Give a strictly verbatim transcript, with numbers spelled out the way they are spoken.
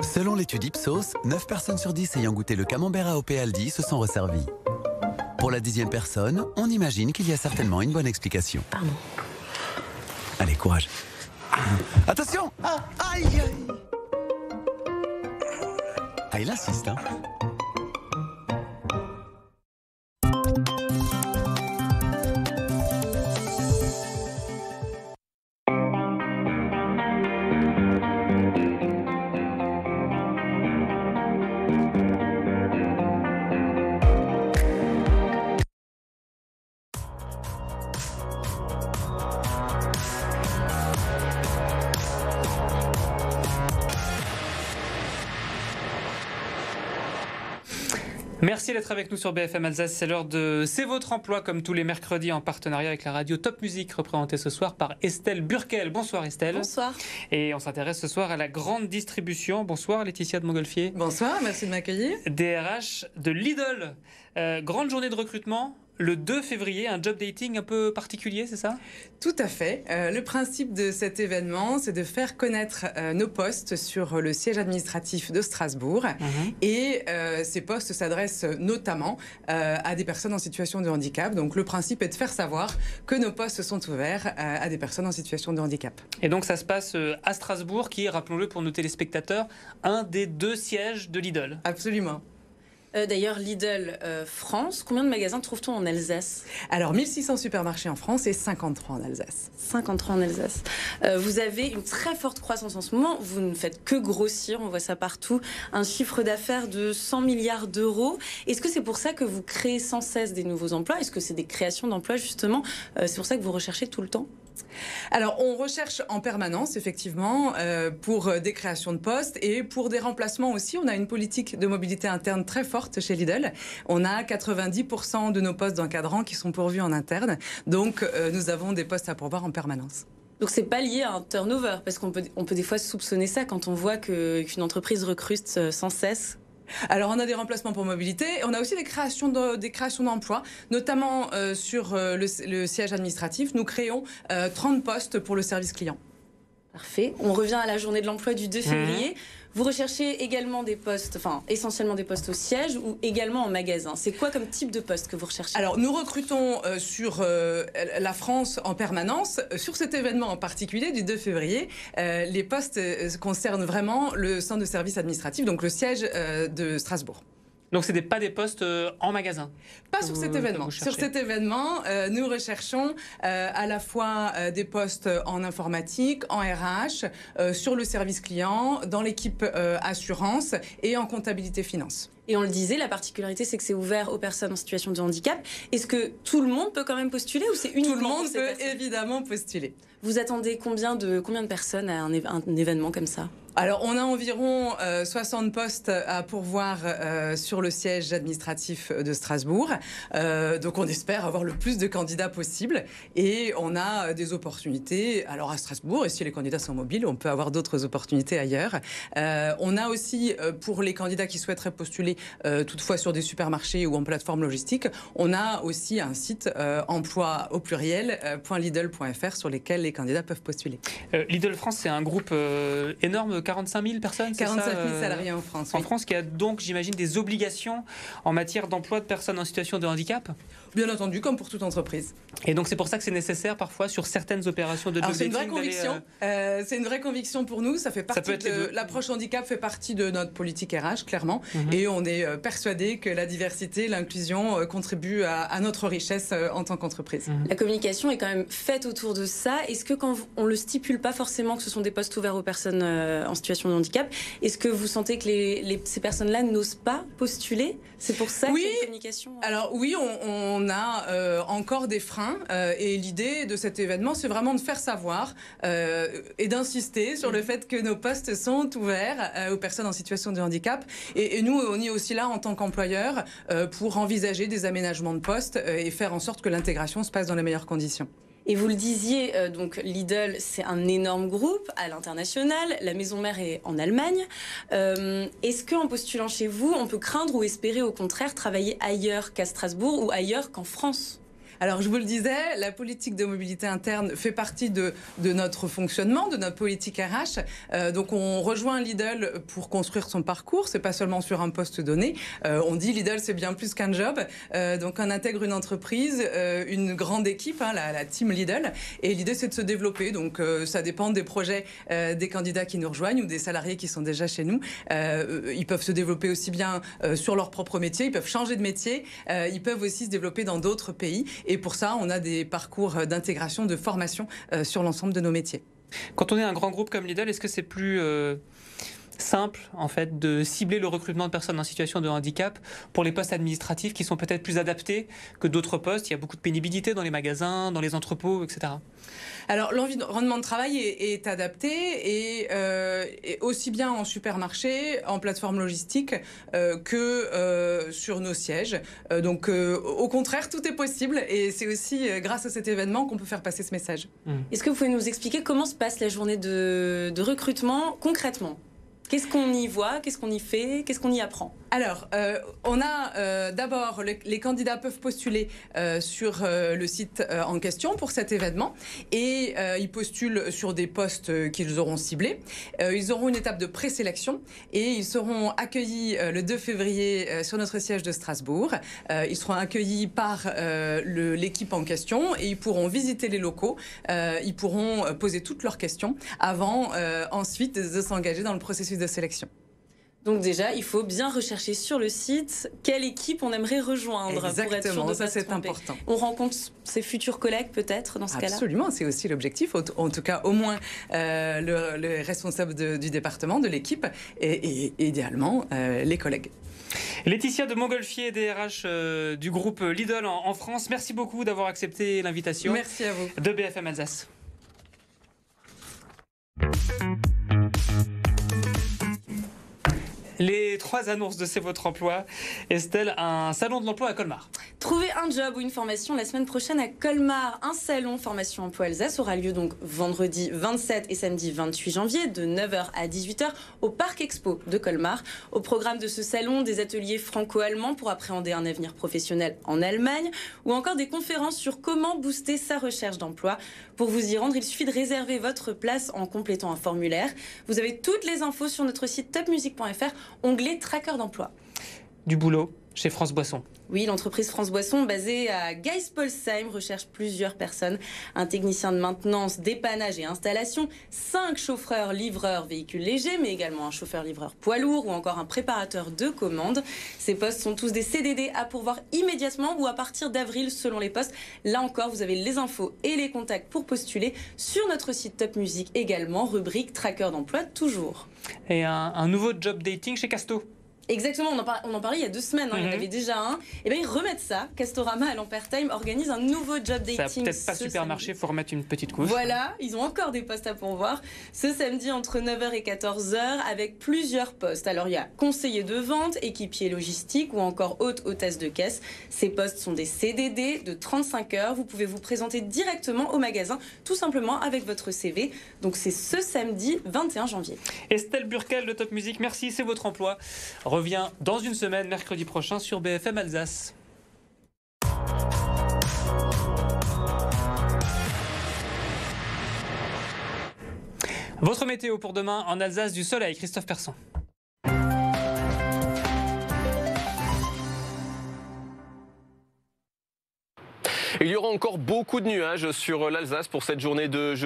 Selon l'étude Ipsos, neuf personnes sur dix ayant goûté le camembert A O P Aldi se sont resservis. Pour la dixième personne, on imagine qu'il y a certainement une bonne explication. Pardon. Allez, courage. Attention! Ah, aïe, aïe! Ah, il insiste, hein? Merci d'être avec nous sur B F M Alsace. C'est l'heure de C'est votre emploi, comme tous les mercredis, en partenariat avec la radio Top Music, représentée ce soir par Estelle Burkel. Bonsoir Estelle. Bonsoir. Et on s'intéresse ce soir à la grande distribution. Bonsoir Laetitia de Montgolfier. Bonsoir, merci de m'accueillir. D R H de Lidl. Euh, grande journée de recrutement. Le deux février, un job dating un peu particulier, c'est ça? Tout à fait. Euh, le principe de cet événement, c'est de faire connaître euh, nos postes sur le siège administratif de Strasbourg. Mmh. Et euh, ces postes s'adressent notamment euh, à des personnes en situation de handicap. Donc le principe est de faire savoir que nos postes sont ouverts euh, à des personnes en situation de handicap. Et donc ça se passe à Strasbourg, qui est, rappelons-le pour nos téléspectateurs, un des deux sièges de Lidl. Absolument. Euh, D'ailleurs, Lidl euh, France, combien de magasins trouve-t-on en Alsace? Alors, mille six cents supermarchés en France et cinquante-trois en Alsace. cinquante-trois en Alsace. Euh, vous avez une très forte croissance en ce moment. Vous ne faites que grossir, on voit ça partout. Un chiffre d'affaires de cent milliards d'euros. Est-ce que c'est pour ça que vous créez sans cesse des nouveaux emplois? Est-ce que c'est des créations d'emplois, justement? euh, C'est pour ça que vous recherchez tout le temps? Alors, on recherche en permanence, effectivement, euh, pour des créations de postes et pour des remplacements aussi. On a une politique de mobilité interne très forte chez Lidl. On a quatre-vingt-dix pour cent de nos postes d'encadrants qui sont pourvus en interne. Donc, euh, nous avons des postes à pourvoir en permanence. Donc c'est pas lié à un turnover, parce qu'on peut, on peut des fois soupçonner ça quand on voit que, qu'une entreprise recrute sans cesse. Alors, on a des remplacements pour mobilité. On a aussi des créations de, des créations d'emplois, notamment euh, sur euh, le, le siège administratif. Nous créons euh, trente postes pour le service client. Parfait. On revient à la journée de l'emploi du deux février. Mmh. Vous recherchez également des postes, enfin essentiellement des postes au siège ou également en magasin. C'est quoi comme type de poste que vous recherchez? Alors nous recrutons euh, sur euh, la France en permanence. Sur cet événement en particulier du deux février, euh, les postes euh, concernent vraiment le centre de service administratif, donc le siège euh, de Strasbourg. Donc, ce n'est pas des postes euh, en magasin? Pas sur cet événement. Sur cet événement, euh, nous recherchons euh, à la fois euh, des postes en informatique, en R H, euh, sur le service client, dans l'équipe euh, assurance et en comptabilité finance. Et on le disait, la particularité, c'est que c'est ouvert aux personnes en situation de handicap. Est-ce que tout le monde peut quand même postuler ou c'est uniquement... Tout le monde peut personnes évidemment postuler. Vous attendez combien de, combien de personnes à un, un événement comme ça? Alors, on a environ euh, soixante postes à pourvoir euh, sur le siège administratif de Strasbourg. Euh, donc, on espère avoir le plus de candidats possible. Et on a des opportunités, alors à Strasbourg, et si les candidats sont mobiles, on peut avoir d'autres opportunités ailleurs. Euh, on a aussi, euh, pour les candidats qui souhaiteraient postuler, euh, toutefois sur des supermarchés ou en plateforme logistique, on a aussi un site euh, emploi au pluriel, euh, .lidl point F R, sur lesquels les candidats peuvent postuler. Euh, Lidl France, c'est un groupe euh, énorme, quarante-cinq mille personnes, c'est ça? quarante-cinq mille salariés en France. En oui. France, qui a donc, j'imagine, des obligations en matière d'emploi de personnes en situation de handicap? Bien entendu, comme pour toute entreprise. Et donc c'est pour ça que c'est nécessaire parfois sur certaines opérations de job dating. C'est une vraie conviction. Euh... Euh, c'est une vraie conviction pour nous. Ça fait partie ça de l'approche handicap fait partie de notre politique R H clairement. Mm-hmm. Et on est persuadé que la diversité, l'inclusion contribuent à, à notre richesse en tant qu'entreprise. Mm-hmm. La communication est quand même faite autour de ça. Est-ce que quand on le stipule pas forcément que ce sont des postes ouverts aux personnes en situation de handicap, est-ce que vous sentez que les, les, ces personnes-là n'osent pas postuler? C'est pour ça oui, qu'il y a une communication. Alors oui, on, on a euh, encore des freins euh, et l'idée de cet événement, c'est vraiment de faire savoir euh, et d'insister sur le fait que nos postes sont ouverts euh, aux personnes en situation de handicap. Et, et nous, on est aussi là en tant qu'employeur euh, pour envisager des aménagements de postes euh, et faire en sorte que l'intégration se passe dans les meilleures conditions. Et vous le disiez, euh, donc Lidl, c'est un énorme groupe à l'international. La maison mère est en Allemagne. Euh, Est-ce qu'en postulant chez vous, on peut craindre ou espérer au contraire travailler ailleurs qu'à Strasbourg ou ailleurs qu'en France ? Alors, je vous le disais, la politique de mobilité interne fait partie de, de notre fonctionnement, de notre politique R H. Euh, donc, on rejoint Lidl pour construire son parcours. C'est pas seulement sur un poste donné. Euh, on dit Lidl, c'est bien plus qu'un job. Euh, donc, on intègre une entreprise, euh, une grande équipe, hein, la, la team Lidl. Et l'idée, c'est de se développer. Donc, euh, ça dépend des projets euh, des candidats qui nous rejoignent ou des salariés qui sont déjà chez nous. Euh, ils peuvent se développer aussi bien euh, sur leur propre métier. Ils peuvent changer de métier. Euh, ils peuvent aussi se développer dans d'autres pays. Et pour ça, on a des parcours d'intégration, de formation euh, sur l'ensemble de nos métiers. Quand on est un grand groupe comme Lidl, est-ce que c'est plus euh, simple en fait de cibler le recrutement de personnes en situation de handicap pour les postes administratifs qui sont peut-être plus adaptés que d'autres postes? Il y a beaucoup de pénibilité dans les magasins, dans les entrepôts, et cetera. Alors, l'environnement de travail est, est adapté et, euh, et aussi bien en supermarché, en plateforme logistique euh, que euh, sur nos sièges. Euh, donc, euh, au contraire, tout est possible et c'est aussi euh, grâce à cet événement qu'on peut faire passer ce message. Mmh. Est-ce que vous pouvez nous expliquer comment se passe la journée de, de recrutement concrètement ? Qu'est-ce qu'on y voit? Qu'est-ce qu'on y fait? Qu'est-ce qu'on y apprend? Alors, euh, on a euh, d'abord, les, les candidats peuvent postuler euh, sur euh, le site euh, en question pour cet événement et euh, ils postulent sur des postes qu'ils auront ciblés. Euh, ils auront une étape de présélection et ils seront accueillis euh, le deux février euh, sur notre siège de Strasbourg. Euh, ils seront accueillis par euh, le, l'équipe en question et ils pourront visiter les locaux. Euh, ils pourront poser toutes leurs questions avant euh, ensuite de s'engager dans le processus de sélection. Donc déjà, il faut bien rechercher sur le site quelle équipe on aimerait rejoindre. Exactement, pour être sûr de ça pas se c'est tromper. important. On rencontre ses futurs collègues peut-être dans ce cas-là? Absolument, c'est aussi l'objectif, en tout cas au moins euh, le, le responsable de, du département, de l'équipe et, et idéalement euh, les collègues. Laetitia de Montgolfier, D R H euh, du groupe Lidl en, en France, merci beaucoup d'avoir accepté l'invitation. Merci à vous. De B F M Alsace. Les trois annonces de C'est votre emploi. Estelle, un salon de l'emploi à Colmar. Trouver un job ou une formation la semaine prochaine à Colmar. Un salon formation emploi Alsace aura lieu donc vendredi vingt-sept et samedi vingt-huit janvier de neuf heures à dix-huit heures au Parc Expo de Colmar. Au programme de ce salon, des ateliers franco-allemands pour appréhender un avenir professionnel en Allemagne ou encore des conférences sur comment booster sa recherche d'emploi. Pour vous y rendre, il suffit de réserver votre place en complétant un formulaire. Vous avez toutes les infos sur notre site top music point f r, onglet Tracker d'emploi. Du boulot chez France Boisson. Oui, l'entreprise France Boisson, basée à Geispolsheim, recherche plusieurs personnes. Un technicien de maintenance, dépannage et installation, cinq chauffeurs livreurs véhicules légers, mais également un chauffeur livreur poids lourd ou encore un préparateur de commandes. Ces postes sont tous des C D D à pourvoir immédiatement ou à partir d'avril selon les postes. Là encore, vous avez les infos et les contacts pour postuler sur notre site Top Music également, rubrique Tracker d'emploi toujours. Et un, un nouveau job dating chez Casto. Exactement, on en, par... on en parlait il y a deux semaines, hein, mm-hmm. Il y en avait déjà un. Et bien ils remettent ça. Castorama à l'Ampertime organise un nouveau job dating. Ça n'a peut-être pas super marché, il faut remettre une petite couche. Voilà, ils ont encore des postes à pourvoir. Ce samedi entre neuf heures et quatorze heures avec plusieurs postes. Alors il y a conseiller de vente, équipier logistique ou encore hôte, hôtesse de caisse. Ces postes sont des C D D de trente-cinq heures. Vous pouvez vous présenter directement au magasin, tout simplement avec votre C V. Donc c'est ce samedi vingt et un janvier. Estelle Burkel de Top Music, merci, c'est votre emploi. Revient dans une semaine, mercredi prochain, sur B F M Alsace. Votre météo pour demain en Alsace, du soleil, Christophe Persson. Il y aura encore beaucoup de nuages sur l'Alsace pour cette journée de jeudi.